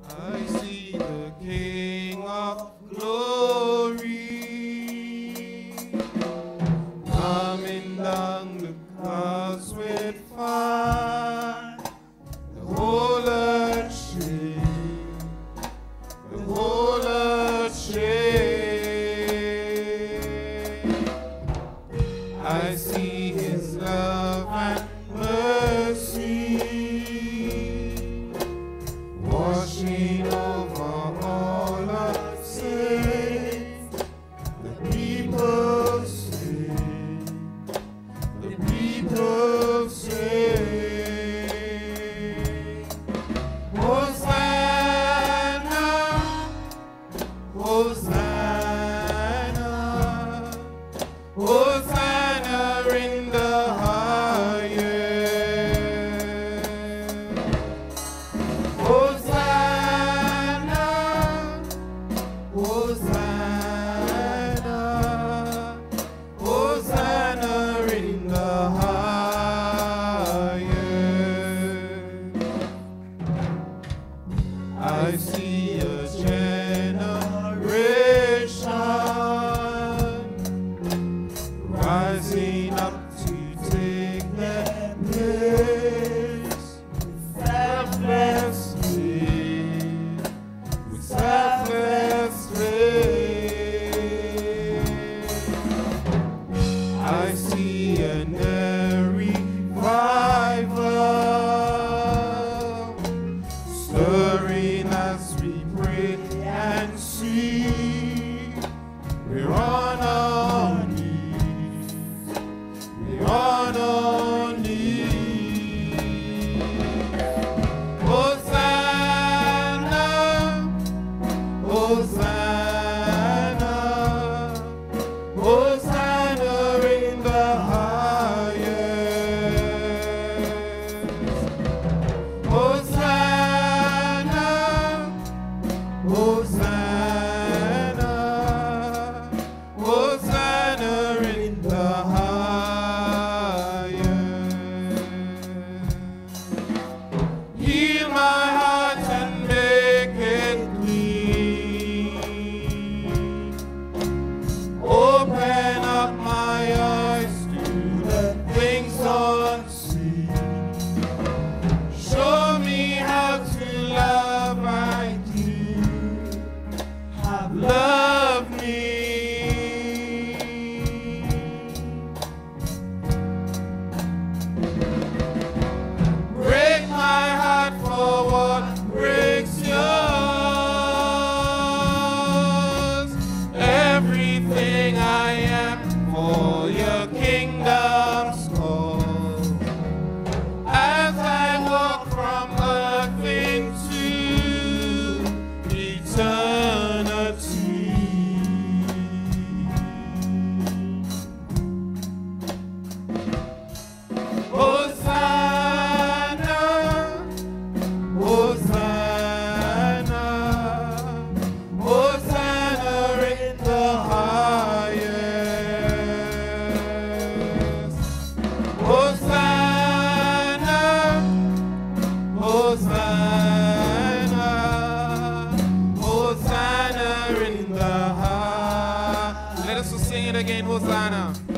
I see the King of glory coming down the clouds with fire. The whole earth shake, the whole earth shake. I see his love and mercy washing over all our sins. The people sing, the people sing. Hosanna, Hosanna, Hosanna in the highest. Hosanna, Hosanna, Hosanna in the highest. I see a generation rising up to take their place selflessly, with selfless faith. I see an revival stirring as we pray and see. We're on our knees, we're on our knees. Hosanna, Hosanna, Hosanna in the highest. Hosanna, Hosanna, Hosanna in the highest. Heal my heart and make it clean. Open up my eyes to the things unseen. Show me how to love like you have loved me. Break my heart for what breaks yours. Everything I am for your kingdom's cause. As I walk from earth into eternity. Hosanna, Hosanna, Hosanna in the highest. Hosanna, Hosanna, Hosanna in the high. Let us sing it again, Hosanna.